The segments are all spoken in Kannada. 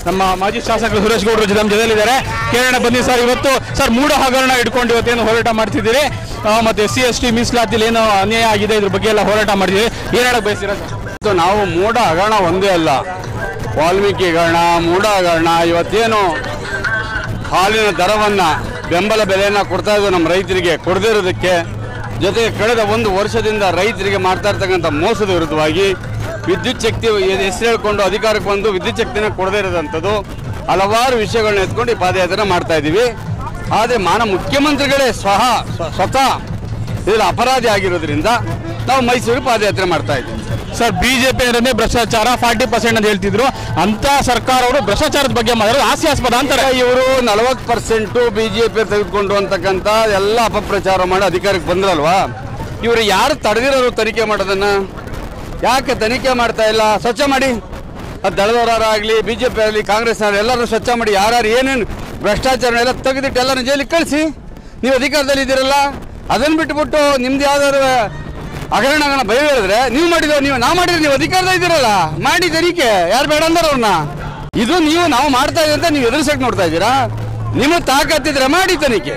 ನಮ್ಮ ಮಾಜಿ ಶಾಸಕರು ಸುರೇಶ್ ಗೌಡರು ನಮ್ಮ ಜೊತೆಯಲ್ಲಿದ್ದಾರೆ. ಕೇಳೋಣ ಬನ್ನಿ ಸರ್. ಇವತ್ತು ಸರ್ ಮೂಢ ಹಗರಣ ಇಟ್ಕೊಂಡು ಇವತ್ತೇನು ಹೋರಾಟ ಮಾಡ್ತಿದ್ದೀರಿ, ಮತ್ತೆ SC ST ಮೀಸಲಾತಿಯಲ್ಲಿ ಏನು ಅನ್ಯಾಯ ಆಗಿದೆ ಇದ್ರ ಬಗ್ಗೆ ಎಲ್ಲ ಹೋರಾಟ ಮಾಡಿದ್ದೀವಿ, ಏನು ಹೇಳಕ್ ಬಯಸ್ತೀರಾ ಸರ್? ನಾವು ಮೂಢ ಹಗರಣ ಒಂದೇ ಅಲ್ಲ, ವಾಲ್ಮೀಕಿ ಹಗರಣ, ಮೂಢ ಹಗರಣ. ಇವತ್ತೇನು ಹಾಲಿನ ದರವನ್ನು ಬೆಂಬಲ ಬೆಲೆಯನ್ನು ಕೊಡ್ತಾ ಇದ್ದು ನಮ್ಮ ರೈತರಿಗೆ ಕೊಡದಿರೋದಕ್ಕೆ, ಜೊತೆಗೆ ಕಳೆದ 1 ವರ್ಷದಿಂದ ರೈತರಿಗೆ ಮಾಡ್ತಾ ಇರ್ತಕ್ಕಂಥ ಮೋಸದ ವಿರುದ್ಧವಾಗಿ ವಿದ್ಯುತ್ ಶಕ್ತಿ ಹೆಸರು ಹೇಳ್ಕೊಂಡು ಅಧಿಕಾರಕ್ಕೆ ಬಂದು ವಿದ್ಯುತ್ ಶಕ್ತಿನ ಕೊಡದೇ ಇರೋದಂಥದ್ದು ಹಲವಾರು ವಿಷಯಗಳನ್ನ ಎತ್ಕೊಂಡು ಈ ಪಾದಯಾತ್ರೆ ಮಾಡ್ತಾ ಇದ್ದೀವಿ. ಆದರೆ ಮುಖ್ಯಮಂತ್ರಿಗಳೇ ಸ್ವತಃ ಇದರಲ್ಲಿ ಅಪರಾಧಿ ಆಗಿರೋದ್ರಿಂದ ನಾವು ಮೈಸೂರು ಪಾದಯಾತ್ರೆ ಮಾಡ್ತಾ ಇದ್ದೀವಿ. ಸರ್ BJP ಅಂದ್ರೆ ಭ್ರಷ್ಟಾಚಾರ 40% ಅಂತ ಹೇಳ್ತಿದ್ರು, ಅಂತ ಸರ್ಕಾರ ಅವರು ಭ್ರಷ್ಟಾಚಾರದ ಬಗ್ಗೆ ಮಾಡಿದ್ರು, ಹಾಸ್ಯಾಸ್ಪದ ಅಂತಾರೆ. ಇವರು 40% BJP ತೆಗೆದುಕೊಂಡು ಅಂತಕ್ಕಂಥ ಎಲ್ಲ ಅಪಪ್ರಚಾರ ಮಾಡಿ ಅಧಿಕಾರಕ್ಕೆ ಬಂದ್ರಲ್ವಾ, ಇವರು ಯಾರು ತಡೆದಿರೋರು ತನಿಖೆ ಮಾಡೋದನ್ನ? ಯಾಕೆ ತನಿಖೆ ಮಾಡ್ತಾ ಇಲ್ಲ? ಸ್ವಚ್ಛ ಮಾಡಿ, ಅದು ದಳದವರಾಗಲಿ BJP ಆಗಲಿ ಕಾಂಗ್ರೆಸ್ ಎಲ್ಲರೂ ಸ್ವಚ್ಛ ಮಾಡಿ, ಯಾರು ಏನೇನು ಭ್ರಷ್ಟಾಚಾರ ಎಲ್ಲ ತೆಗೆದಿಟ್ಟು ಎಲ್ಲರೂ ಜೈಲಿಗೆ ಕಳಿಸಿ. ನೀವು ಅಧಿಕಾರದಲ್ಲಿ ಇದ್ದೀರಲ್ಲ, ಅದನ್ನು ಬಿಟ್ಟುಬಿಟ್ಟು ನಿಮ್ದು ಯಾವ್ದಾದ್ರು ಹಗರಣಗಳನ್ನ ಭಯ ಹೇಳಿದ್ರೆ ನೀವು ಮಾಡಿದ್ರು, ನಾವು ಮಾಡಿದ್ರೆ ನೀವು ಅಧಿಕಾರದಲ್ಲಿ ಇದ್ದೀರಲ್ಲ, ಮಾಡಿ ತನಿಖೆ. ಯಾರು ಬೇಡ ಅಂದಾರ ಅವ್ರನ್ನ? ಇದು ನಾವು ಮಾಡ್ತಾ ಇದ್ದೀವಿ ಅಂತ ನೀವು ಎದುರಿಸಕ್ಕೆ ನೋಡ್ತಾ ಇದ್ದೀರಾ? ನಿಮ್ಮ ತಾಕತ್ತಿದ್ರೆ ಮಾಡಿ ತನಿಖೆ.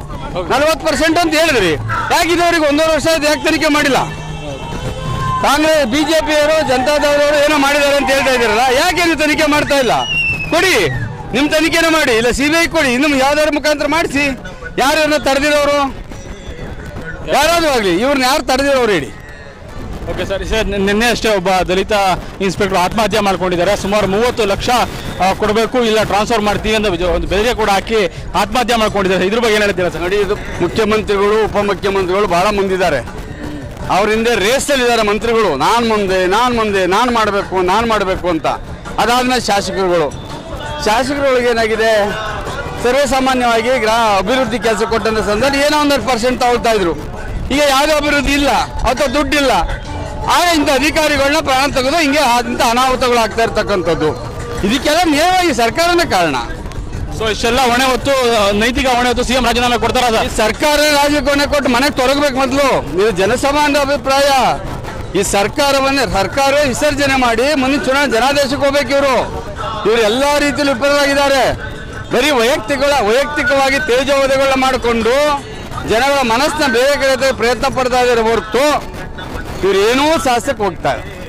40% ಅಂತ ಹೇಳಿದ್ರಿ, ಯಾಕೆ ಇದುವರೆಗೆ 1.5 ವರ್ಷ ಯಾಕೆ ತನಿಖೆ ಮಾಡಿಲ್ಲ? ಕಾಂಗ್ರೆಸ್ BJP ಅವರು ಜನತಾದಳವರು ಏನೋ ಮಾಡಿದ್ದಾರೆ ಅಂತ ಹೇಳ್ತಾ ಇದ್ದೀರಲ್ಲ, ಯಾಕೆ ನೀವು ತನಿಖೆ ಮಾಡ್ತಾ ಇಲ್ಲ? ಕೊಡಿ, ನಿಮ್ಮ ತನಿಖೆನ ಮಾಡಿ, ಇಲ್ಲ CBI ಕೊಡಿ, ಇನ್ನು ಯಾವ್ದಾದ್ರು ಮುಖಾಂತರ ಮಾಡಿಸಿ. ಯಾರನ್ನ ತಡೆದಿರೋರು ಯಾರಾದ್ರೂ ಆಗಲಿ, ಇವ್ರನ್ನ ಯಾರು ತಡೆದಿರೋರು ಹೇಳಿ. Okay sir. ನಿನ್ನೆ ಅಷ್ಟೇ ಒಬ್ಬ ದಲಿತ ಇನ್ಸ್ಪೆಕ್ಟರ್ ಆತ್ಮಹತ್ಯೆ ಮಾಡ್ಕೊಂಡಿದ್ದಾರೆ. ಸುಮಾರು 30 ಲಕ್ಷ ಕೊಡಬೇಕು, ಇಲ್ಲ ಟ್ರಾನ್ಸ್ಫರ್ ಮಾಡ್ತೀವಿ ಅಂತ ಒಂದು ಬೆದರಿಕೆ ಕೂಡ ಹಾಕಿ ಆತ್ಮಹತ್ಯೆ ಮಾಡ್ಕೊಂಡಿದ್ದಾರೆ. ಇದ್ರ ಬಗ್ಗೆ ಏನು ಹೇಳ್ತೀರಾ ಸರ್? ನೋಡಿ, ಇದು ಮುಖ್ಯಮಂತ್ರಿಗಳು ಉಪಮುಖ್ಯಮಂತ್ರಿಗಳು ಬಹಳ ಮುಂದಿದ್ದಾರೆ. ಅವ್ರ ಹಿಂದೆ ರೇಸಲ್ಲಿದ್ದಾರೆ ಮಂತ್ರಿಗಳು, ನಾನು ಮಾಡಬೇಕು ಅಂತ. ಅದಾದ್ಮೇಲೆ ಶಾಸಕರುಗಳಿಗೆ ಏನಾಗಿದೆ, ಸರ್ವೇ ಸಾಮಾನ್ಯವಾಗಿ ಅಭಿವೃದ್ಧಿ ಕೆಲಸ ಕೊಟ್ಟಂತ ಸಂದರ್ಭ ಏನೋ 1% ತಗೊಳ್ತಾ ಇದ್ರು. ಈಗ ಯಾವುದೇ ಅಭಿವೃದ್ಧಿ ಇಲ್ಲ ಅಥವಾ ದುಡ್ಡಿಲ್ಲ, ಆಗ ಇಂಥ ಅಧಿಕಾರಿಗಳನ್ನ ಪ್ರಾಣ ತೆಗೆದು ಹಿಂಗೆ ಇಂಥ ಅನಾಹುತಗಳು ಆಗ್ತಾ ಇರ್ತಕ್ಕಂಥದ್ದು. ಇದಕ್ಕೆಲ್ಲ ನೇರವಾಗಿ ಸರ್ಕಾರನೇ ಕಾರಣ. ಸೊ ಇಷ್ಟೆಲ್ಲ ಹೊಣೆ ಹೊತ್ತು, ನೈತಿಕ ಹೊಣೆ ಹೊತ್ತು CM ರಾಜೀನಾಮೆ ಕೊಡ್ತಾರ? ಸರ್ಕಾರ ರಾಜ್ಯಕ್ಕೆ ಹೊಣೆ ಕೊಟ್ಟು ಮನೆಗೆ ತೊರಗಬೇಕು ಮೊದಲು. ಇದು ಜನಸಾಮಾನ್ಯ ಅಭಿಪ್ರಾಯ. ಈ ಸರ್ಕಾರ ವಿಸರ್ಜನೆ ಮಾಡಿ ಮುಂದಿನ ಚುನಾವಣೆ ಜನಾದೇಶಕ್ಕೆ ಹೋಗ್ಬೇಕು. ಇವರು ಎಲ್ಲ ರೀತಿಯಲ್ಲಿ ವಿಫಲರಾಗಿದ್ದಾರೆ. ಬರೀ ವೈಯಕ್ತಿಕವಾಗಿ ತೇಜೋವಧೆಗಳನ್ನ ಮಾಡಿಕೊಂಡು ಜನಗಳ ಮನಸ್ಸನ್ನ ಬೇರೆ ಕಡೆ ಪ್ರಯತ್ನ ಪಡ್ತಾ ಇದ್ದಾರೆ ಹೊರತು ಇವ್ರು ಏನೂ ಸಾಹಸಕ್ಕೆ ಹೋಗ್ತಾರೆ.